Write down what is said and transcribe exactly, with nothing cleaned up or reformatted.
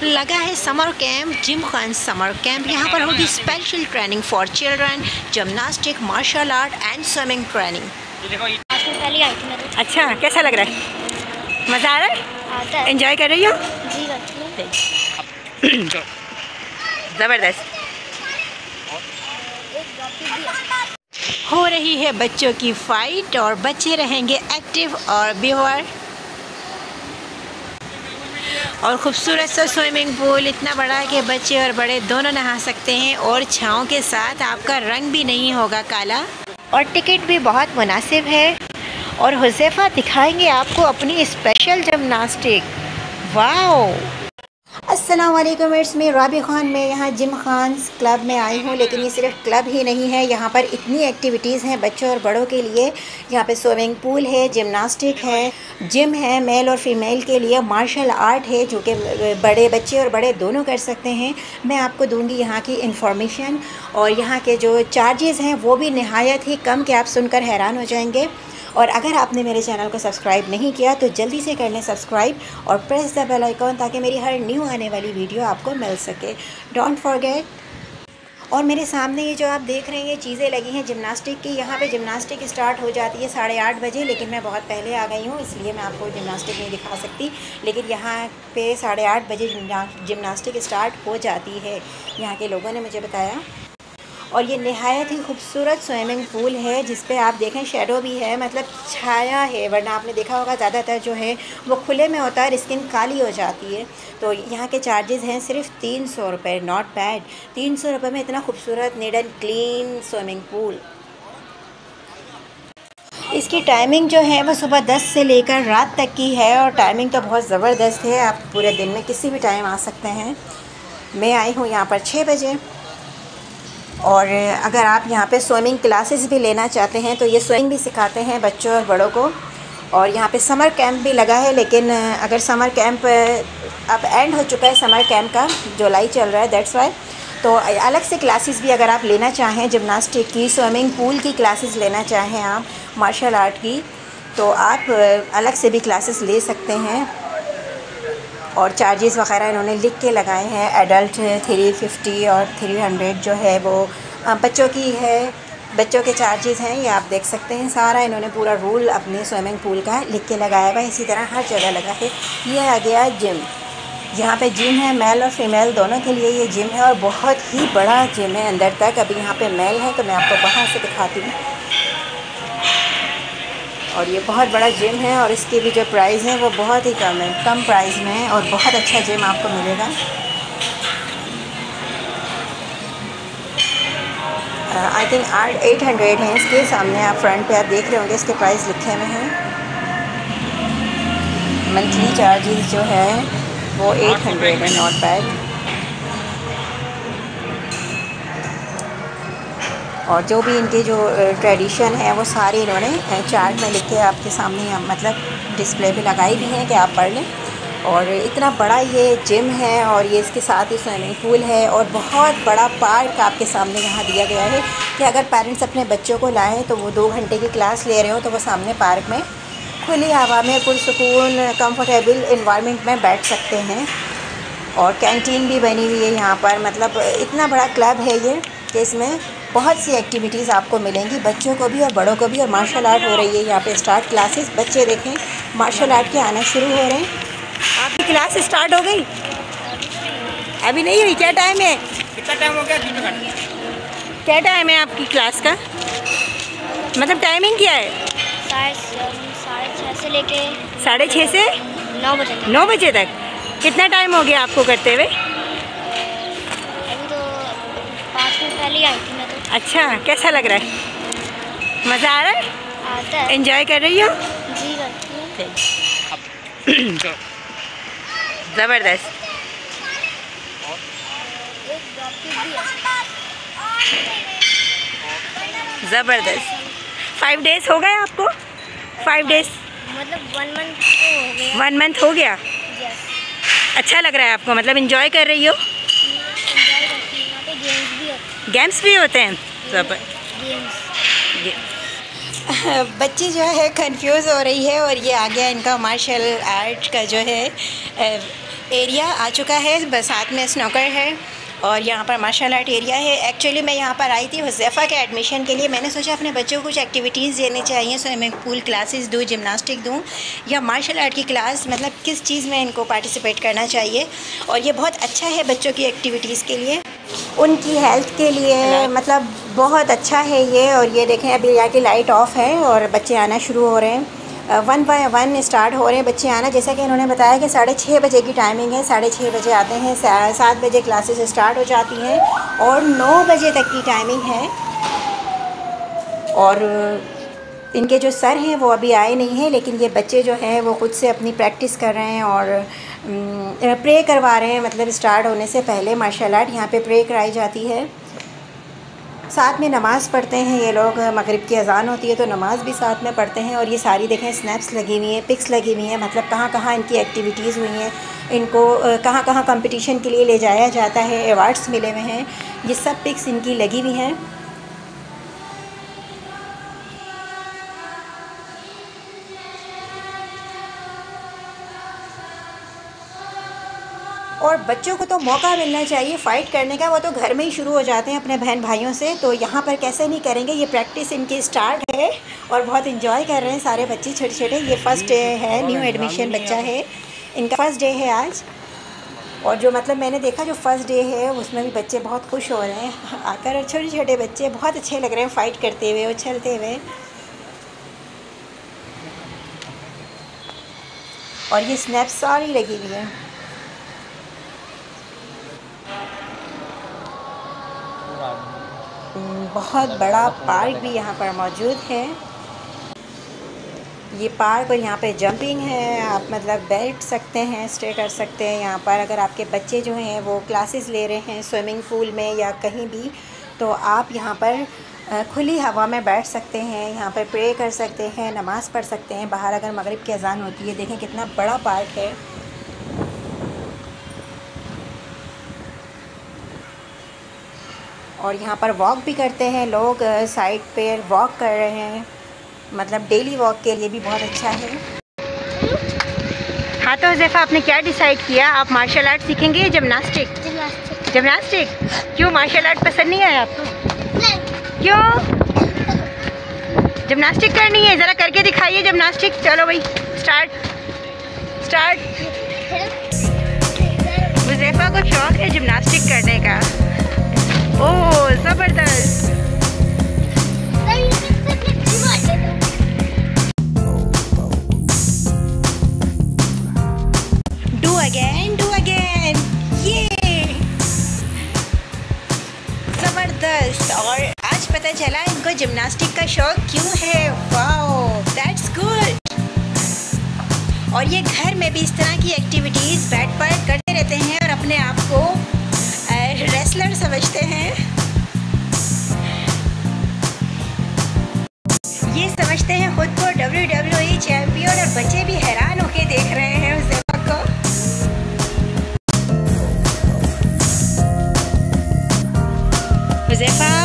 लगा है summer camp, gymkhana summer camp. यहाँ पर होगी special training for children, gymnastic, martial art and swimming training. पहले आई थी मैं तो। अच्छा, कैसा लग रहा है? मज़ा आ रहा है? आता है। एंजॉय कर रही हो? जी करती हूँ। ज़बरदस्त। हो रही है बच्चों की फाइट और बच्चे रहेंगे एक्टिव और बेहतर। और ख़ूबसूरत सा स्विमिंग पूल, इतना बड़ा कि बच्चे और बड़े दोनों नहा सकते हैं और छाँव के साथ आपका रंग भी नहीं होगा काला। और टिकट भी बहुत मुनासिब है। और हुज़ैफ़ा दिखाएंगे आपको अपनी स्पेशल जिम्नास्टिक। वाओ! अस्सलाम वालेकुम, इट्स मी राबी खान। मैं यहाँ जिम खान क्लब में आई हूँ, लेकिन ये सिर्फ क्लब ही नहीं है, यहाँ पर इतनी एक्टिविटीज़ हैं बच्चों और बड़ों के लिए। यहाँ पे स्विमिंग पूल है, जिम्नास्टिक है, जिम है मेल और फीमेल के लिए, मार्शल आर्ट है जो कि बड़े बच्चे और बड़े दोनों कर सकते हैं। मैं आपको दूंगी यहाँ की इन्फॉर्मेशन और यहाँ के जो चार्जेस हैं वो भी नहायत ही कम कि आप सुनकर हैरान हो जाएंगे। और अगर आपने मेरे चैनल को सब्सक्राइब नहीं किया तो जल्दी से कर लें सब्सक्राइब और प्रेस द बेल आइकॉन ताकि मेरी हर न्यू आने वाली वीडियो आपको मिल सके। Don't forget. और मेरे सामने ये जो आप देख रहे हैं ये चीज़ें लगी हैं जिम्नास्टिक की। यहाँ पे जिम्नास्टिक स्टार्ट हो जाती है साढ़े आठ बजे, लेकिन मैं बहुत पहले आ गई हूँ इसलिए मैं आपको जिम्नास्टिक नहीं दिखा सकती। लेकिन यहाँ पे साढ़े आठ बजे जिम्नास्टिक स्टार्ट हो जाती है, यहाँ के लोगों ने मुझे बताया। और ये नहायत ही खूबसूरत स्विमिंग पूल है जिस पे आप देखें शैडो भी है, मतलब छाया है, वरना आपने देखा होगा ज़्यादातर जो है वो खुले में होता है, स्किन काली हो जाती है। तो यहाँ के चार्जेस हैं सिर्फ तीन सौ रुपये। नॉट बैड, तीन सौ रुपये में इतना खूबसूरत neat and clean swimming pool. इसकी टाइमिंग जो है वो सुबह दस से लेकर रात तक की है और टाइमिंग तो बहुत ज़बरदस्त है, आप पूरे दिन में किसी भी टाइम आ सकते हैं। मैं आई हूँ यहाँ पर छः बजे। और अगर आप यहाँ पे स्विमिंग क्लासेस भी लेना चाहते हैं तो ये स्विमिंग भी सिखाते हैं बच्चों और बड़ों को। और यहाँ पे समर कैंप भी लगा है, लेकिन अगर समर कैंप अब एंड हो चुका है समर कैंप का, जुलाई चल रहा है, दैट्स वाई। तो अलग से क्लासेस भी अगर आप लेना चाहें, जिम्नास्टिक की, स्विमिंग पूल की क्लासेस लेना चाहें आप, मार्शल आर्ट की, तो आप अलग से भी क्लासेस ले सकते हैं। और चार्जेस वगैरह इन्होंने लिख के लगाए हैं। एडल्ट थ्री फिफ्टी और थ्री हंड्रेड जो है वो बच्चों की है, बच्चों के चार्जेस हैं, ये आप देख सकते हैं। सारा इन्होंने पूरा रूल अपने स्विमिंग पूल का लिख के लगाया हुआ है, इसी तरह हर जगह लगा है। ये आ गया जिम। यहाँ पे जिम है, मेल और फीमेल दोनों के लिए ये जिम है और बहुत ही बड़ा जिम है अंदर तक। अभी यहाँ पे मेल है तो मैं आपको बाहर से दिखाती हूँ। और ये बहुत बड़ा जिम है और इसकी भी जो प्राइस है वो बहुत ही कम है, कम प्राइस में है और बहुत अच्छा जिम आपको मिलेगा। आई थिंक आठ एट हंड्रेड है इसके। सामने आप फ्रंट पे आप देख रहे होंगे इसके प्राइस लिखे हुए हैं। मंथली चार्जेस जो है वो एट हंड्रेड है। Not bad. और जो भी इनके जो ट्रेडिशन है वो सारी इन्होंने चार्ट में लिख के आपके सामने मतलब डिस्प्ले पे लगाई भी हैं कि आप पढ़ लें। और इतना बड़ा ये जिम है और ये इसके साथ ही स्विमिंग पूल है और बहुत बड़ा पार्क आपके सामने यहाँ दिया गया है कि अगर पेरेंट्स अपने बच्चों को लाएँ तो वो दो घंटे की क्लास ले रहे हो तो वो सामने पार्क में खुली हवा में पुरसुकून कंफर्टेबल इन्वायरमेंट में बैठ सकते हैं। और कैंटीन भी बनी हुई है यहाँ पर। मतलब इतना बड़ा क्लब है ये कि इसमें बहुत सी एक्टिविटीज़ आपको मिलेंगी, बच्चों को भी और बड़ों को भी। और मार्शल आर्ट हो रही है यहाँ पे स्टार्ट क्लासेस। बच्चे देखें मार्शल आर्ट के आना शुरू हो रहे हैं। आपकी क्लास स्टार्ट हो गई? अभी नहीं हुई? क्या टाइम है? कितना टाइम हो गया? तीन घंटे। क्या टाइम है आपकी क्लास का? मतलब टाइमिंग क्या है? साढ़े छः से लेके साढ़े छः से नौ बजे तक। नौ बजे तक। कितना टाइम हो गया आपको करते हुए? अभी तो पाँच मिनट पहले आई थी मैं तो। अच्छा, कैसा लग रहा है? मज़ा आ रहा है? आता है। एंजॉय कर रही हो? जी करती हूँ। ज़बरदस्त। ज़बरदस्त। फाइव डेज़ हो गए आपको? फाइव डेज़ मतलब वन मंथ हो गया। वन मंथ हो गया। यस। अच्छा लग रहा है आपको? मतलब एंजॉय कर रही हो? एंजॉय करती हूँ। यहाँ पे गेम्स भी होते गेम्स भी होते हैं? ज़बर गेम्स। बच्ची जो है कंफ्यूज हो रही है और ये आ गया इनका मार्शल आर्ट का जो है एरिया आ चुका है, बस साथ में स्नॉकर है और यहाँ पर मार्शल आर्ट एरिया है। एक्चुअली मैं यहाँ पर आई थी हुज़ैफ़ा के एडमिशन के लिए। मैंने सोचा अपने बच्चों को कुछ एक्टिविटीज़ देनी चाहिए, स्विमिंग पूल क्लासेस दूँ, जिम्नास्टिक दूँ या मार्शल आर्ट की क्लास, मतलब किस चीज़ में इनको पार्टिसिपेट करना चाहिए। और ये बहुत अच्छा है बच्चों की एक्टिविटीज़ के लिए, उनकी हेल्थ के लिए, मतलब बहुत अच्छा है ये। और ये देखें अभी यहाँ की लाइट ऑफ है और बच्चे आना शुरू हो रहे हैं, वन बाय वन स्टार्ट हो रहे हैं बच्चे आना। जैसा कि इन्होंने बताया कि साढ़े छः बजे की टाइमिंग है, साढ़े छः बजे आते हैं, सात बजे क्लासेस स्टार्ट हो जाती हैं और नौ बजे तक की टाइमिंग है। और इनके जो सर हैं वो अभी आए नहीं हैं, लेकिन ये बच्चे जो हैं वो खुद से अपनी प्रैक्टिस कर रहे हैं और प्रे करवा रहे हैं, मतलब स्टार्ट होने से पहले मार्शल आर्ट यहाँ पे प्रे कराई जाती है। साथ में नमाज़ पढ़ते हैं ये लोग, मगरिब की अज़ान होती है तो नमाज़ भी साथ में पढ़ते हैं। और ये सारी देखें स्नैप्स लगी हुई हैं, पिक्स लगी हुई हैं, मतलब कहाँ कहाँ इनकी एक्टिविटीज़ हुई हैं, इनको कहाँ कहाँ कंपटीशन के लिए ले जाया जाता है, अवार्ड्स मिले हुए हैं, ये सब पिक्स इनकी लगी हुई हैं। और बच्चों को तो मौका मिलना चाहिए फ़ाइट करने का, वो तो घर में ही शुरू हो जाते हैं अपने बहन भाइयों से, तो यहाँ पर कैसे नहीं करेंगे। ये प्रैक्टिस इनकी स्टार्ट है और बहुत इंजॉय कर रहे हैं सारे बच्चे छोटे छोटे। ये फ़र्स्ट डे है, न्यू एडमिशन बच्चा है, इनका फ़र्स्ट डे है आज। और जो मतलब मैंने देखा जो फ़र्स्ट डे है उसमें भी बच्चे बहुत खुश हो रहे हैं आकर, और छोटे छोटे बच्चे बहुत अच्छे लग रहे हैं फ़ाइट करते हुए, उछलते हुए। और ये स्नैप सारी लगी हुई है। बहुत बड़ा पार्क भी यहाँ पर मौजूद है। ये पार्क और यहाँ पे जंपिंग है, आप मतलब बैठ सकते हैं, स्टे कर सकते हैं यहाँ पर। अगर आपके बच्चे जो हैं वो क्लासेस ले रहे हैं स्विमिंग पूल में या कहीं भी, तो आप यहाँ पर खुली हवा में बैठ सकते हैं, यहाँ पर प्रे कर सकते हैं, नमाज़ पढ़ सकते हैं बाहर अगर मगरिब की अज़ान होती है। देखें कितना बड़ा पार्क है। और यहाँ पर वॉक भी करते हैं लोग, साइड पे वॉक कर रहे हैं, मतलब डेली वॉक के लिए भी बहुत अच्छा है। हाँ तो हुज़ैफ़ा आपने क्या डिसाइड किया, आप मार्शल आर्ट सीखेंगे या जिम्नास्टिक? जिम्नास्टिक। जिम्नास्टिक क्यों, मार्शल आर्ट पसंद नहीं आया आपको? नहीं। क्यों? जिम्नास्टिक करनी है, ज़रा करके दिखाइए जिम्नास्टिक। चलो भाई स्टार्ट स्टार्ट। हुज़ैफ़ा को शौक़ है जिम्नास्टिक करने का। ओह ज़बरदस्त। डू अगेन डू अगेन, ये ज़बरदस्त। और आज पता चला इनको जिम्नास्टिक का शौक क्यों है। Wow that's good. और ये घर में भी इस तरह की एक्टिविटीज़ बेड पर करते रहते हैं और अपने आप को रेसलर समझते हैं। ये समझते हैं खुद को डब्ल्यू डब्ल्यू ई चैम्पियन, और बच्चे भी हैरान होके देख रहे हैं हुज़ैफ़ा को। हुज़ैफ़ा